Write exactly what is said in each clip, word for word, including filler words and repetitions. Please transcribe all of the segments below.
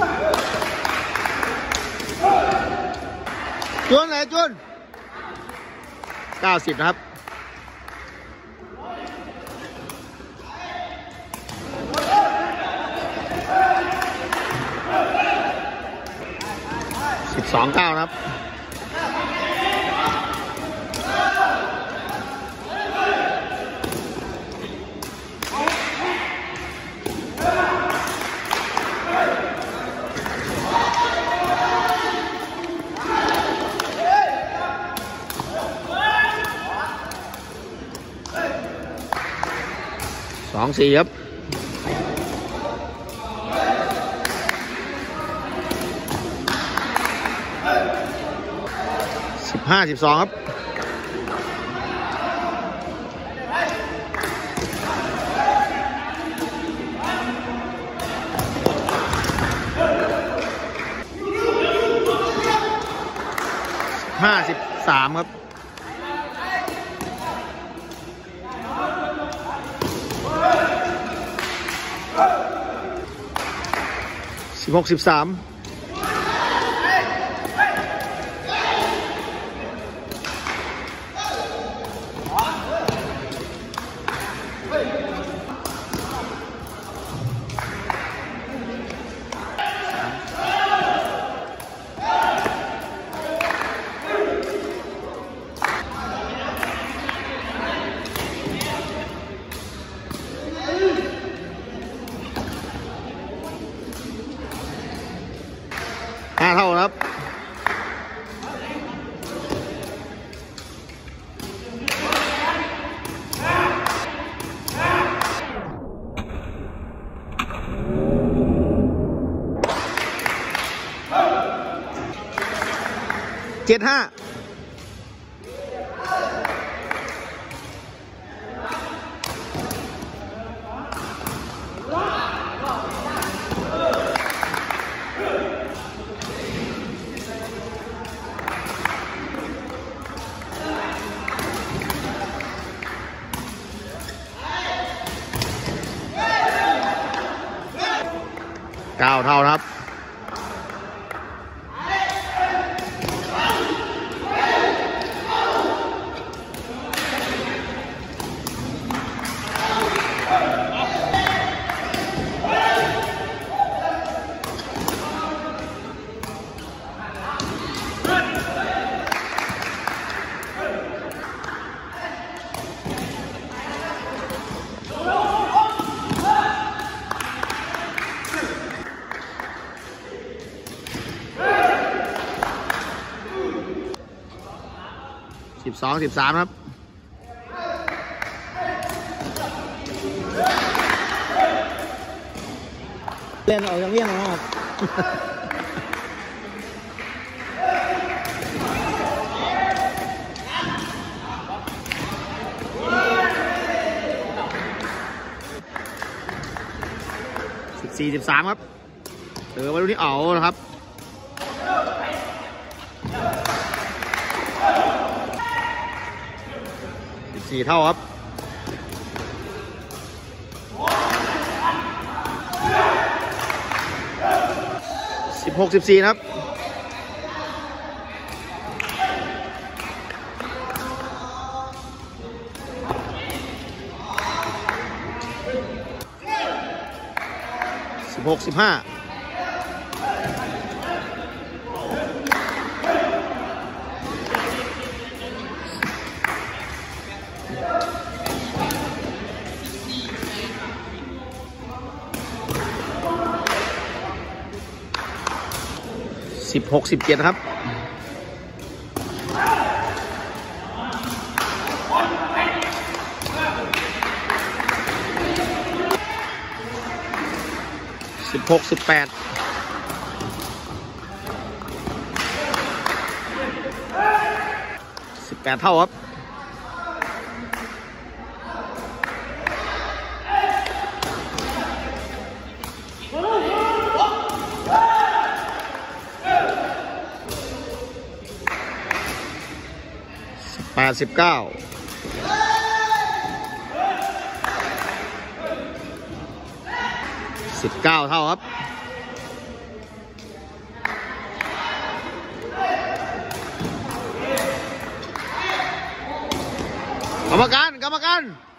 จุนเลยจุนเก้าสิบนะครับสิบสองเก้านะครับสองสี่ครับสิบห้าสิบสองครับห้าสิบสามครับสิบหกสิบสามห้าเท่าครับเจ็ดห้าเก้าเท่านะครับสิบสองสิบสามครับเล่นออกจากเลี้ยงนะครับสิบสี่สิบสามครับเออมาดูที่เอานะครับสี่เท่าครับสิบหกสิบสี่นะครับสิบหกสิบห้าสิบหกสิบเจ็ดครับสิบหกสิบแปดสิบแปดเท่าครับแปดสิบเก้าสิบเก้าเท่าครับกรรมการกรรมการ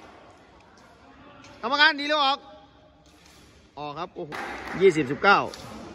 กรรมการดีหรือออกออกครับโอ้โหยี่สิบสิบเก้า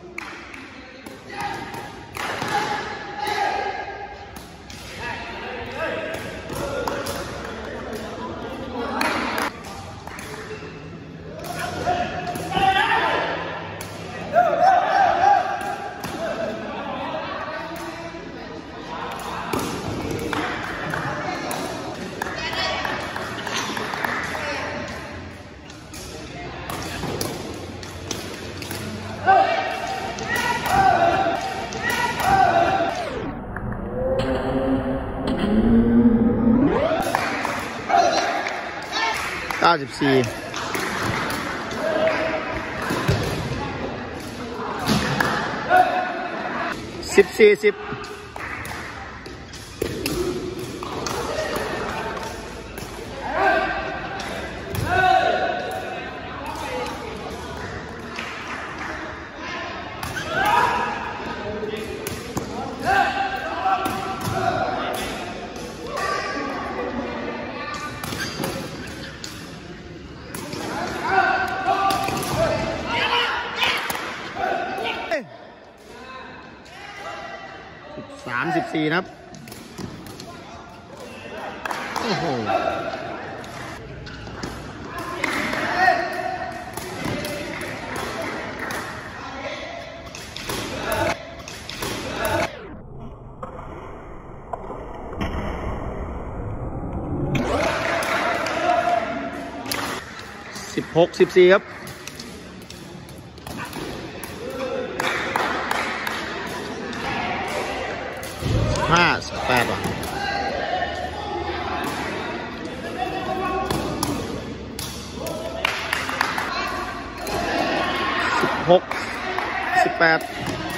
เก้าสิบสี่สิบสี่สิบสามสิบสี่นะครับโอ้โหสิบหกสิบสี่ครับห้าสิบแปดว่ะสิบหกสิบแปด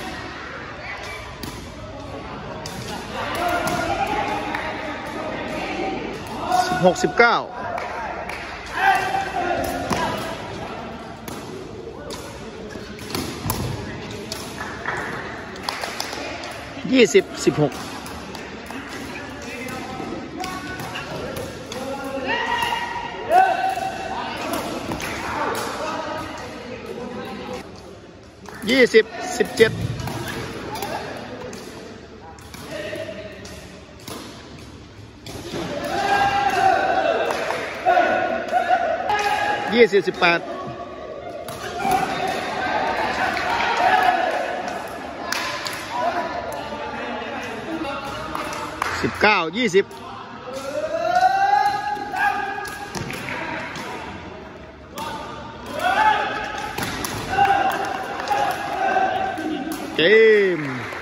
สิบหกสิบเก้ายี่สิบสิบหกยี่สิบสิบเจ็ดยี่สิบสิบแปดสิบเก้ายี่สิบเกม